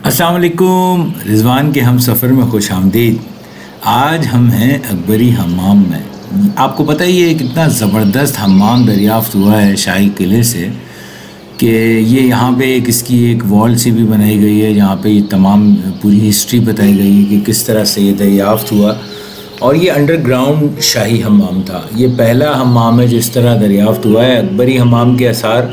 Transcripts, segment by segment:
अस्सलाम वालेकुम। रिजवान के हम सफ़र में खुश आमदीद। आज हम हैं अकबरी हम्माम में। आपको पता ही है कितना ज़बरदस्त हम्माम दरियाफ़्त हुआ है शाही किले से कि ये यहाँ पे इसकी एक वॉल सी भी बनाई गई है जहाँ पे ये तमाम पूरी हिस्ट्री बताई गई है कि किस तरह से ये दरियाफ़्त हुआ। और ये अंडरग्राउंड शाही हम्माम था। ये पहला हम्माम है जो इस तरह दरियाफ़्त हुआ है। अकबरी हम्माम के आसार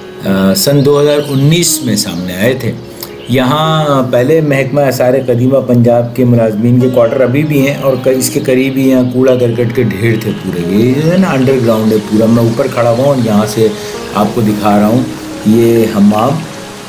सन 2019 में सामने आए थे। यहाँ पहले महकमा आसार कदीमा पंजाब के मुलाजमीन के क्वार्टर अभी भी हैं और इसके करीब ही यहाँ कूड़ा करकट के ढेर थे पूरे। ये जो है ना अंडरग्राउंड है पूरा। मैं ऊपर खड़ा हुआ हूँ, यहाँ से आपको दिखा रहा हूँ ये हम्माम।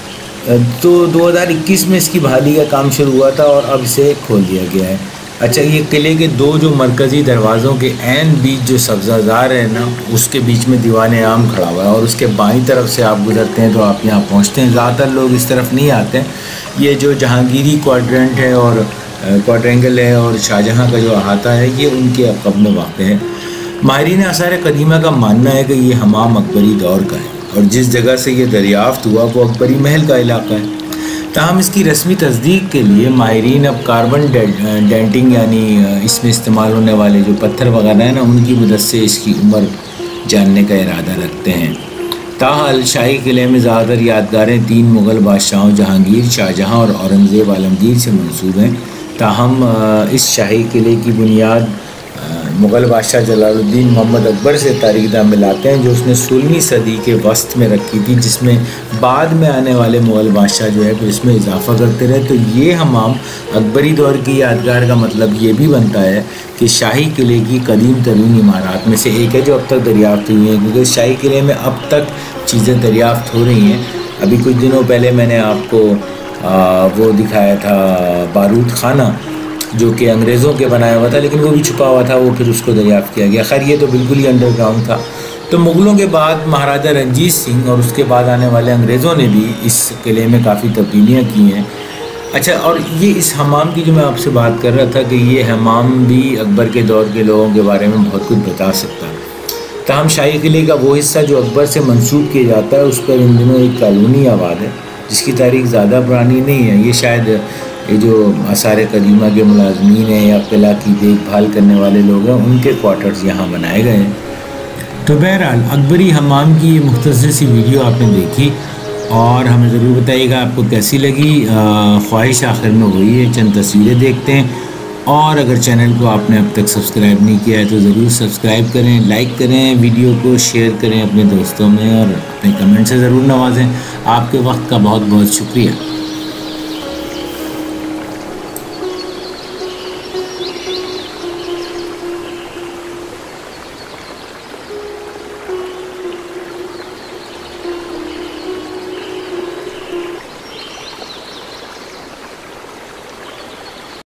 तो 2021 में इसकी बहाली का काम शुरू हुआ था और अब इसे खोल दिया गया है। अच्छा, ये किले के दो जो मरकज़ी दरवाज़ों के ऐन बीच जो सब्ज़ाज़ार है ना, उसके बीच में दीवान आम खड़ा हुआ है और उसके बाईं तरफ से आप गुजरते हैं तो आप यहाँ पहुँचते हैं। ज़्यादातर लोग इस तरफ नहीं आते हैं। ये जो जहांगीरी क्वाड्रेंट है और क्वाड्रेंगल है और शाहजहाँ का जो अहाता है, ये उनके अक़ब में वाक़ है। माहिरीन आसार कदीमा का मानना है कि ये हम्माम अकबरी दौर का है और जिस जगह से ये दरियाफ़्त हुआ वो अकबरी महल का इलाका है। ताहम इसकी रस्मी तस्दीक के लिए माहिरीन अब कार्बन डेंटिंग यानी इसमें इस्तेमाल होने वाले जो पत्थर वगैरह हैं ना, उनकी मदद से इसकी उम्र जानने का इरादा रखते हैं। ताहाल शाही किले में ज़्यादातर यादगारें 3 मुग़ल बादशाहों जहांगीर, शाहजहाँ और औरंगज़ेब आलमगीर से मंसूब हैं। ताहम इस शाही किले की बुनियाद मुग़ल बादशाह जलालुद्दीन मोहम्मद अकबर से तारीख़ में लाते हैं, जो उसने 16वीं सदी के वस्त में रखी थी, जिसमें बाद में आने वाले मुग़ल बादशाह जो है फिर इसमें इजाफ़ा करते रहे। तो ये हम्माम अकबरी दौर की यादगार का मतलब ये भी बनता है कि शाही किले की कदीम तरीन इमारत में से एक है जो अब तक दरियाफ़्त हुई हैं, क्योंकि शाही किले में अब तक चीज़ें दरियाफ़्त हो रही हैं। अभी कुछ दिनों पहले मैंने आपको वो दिखाया था बारूद खाना, जो कि अंग्रेज़ों के बनाया हुआ था, लेकिन वो भी छुपा हुआ था, वो फिर उसको दरियाफ़्त किया गया। खैर, ये तो बिल्कुल ही अंडरग्राउंड था। तो मुग़लों के बाद महाराजा रंजीत सिंह और उसके बाद आने वाले अंग्रेज़ों ने भी इस किले में काफ़ी तब्दीलियाँ की हैं। अच्छा, और ये इस हम्माम की जो मैं आपसे बात कर रहा था कि ये हम्माम भी अकबर के दौर के लोगों के बारे में बहुत कुछ बता सकता है। ताहम शाही किले का वो हिस्सा जो अकबर से मंसूब किया जाता है, उस पर इन दिनों एक कॉलोनी आबाद है जिसकी तारीख़ ज़्यादा पुरानी नहीं है। ये शायद ये जो आसार कदीमा के मुलाजमीन हैं या किला की देखभाल करने वाले लोग हैं, उनके क्वार्टर्स यहाँ बनाए गए हैं। तो बहरहाल अकबरी हम्माम की ये मुख्तसर सी वीडियो आपने देखी और हमें ज़रूर बताइएगा आपको कैसी लगी। ख्वाहिश आखिर में वही है, चंद तस्वीरें देखते हैं। और अगर चैनल को आपने अब तक सब्सक्राइब नहीं किया है तो ज़रूर सब्सक्राइब करें, लाइक करें, वीडियो को शेयर करें अपने दोस्तों में और अपने कमेंट से ज़रूर नवाजें। आपके वक्त का बहुत बहुत शुक्रिया।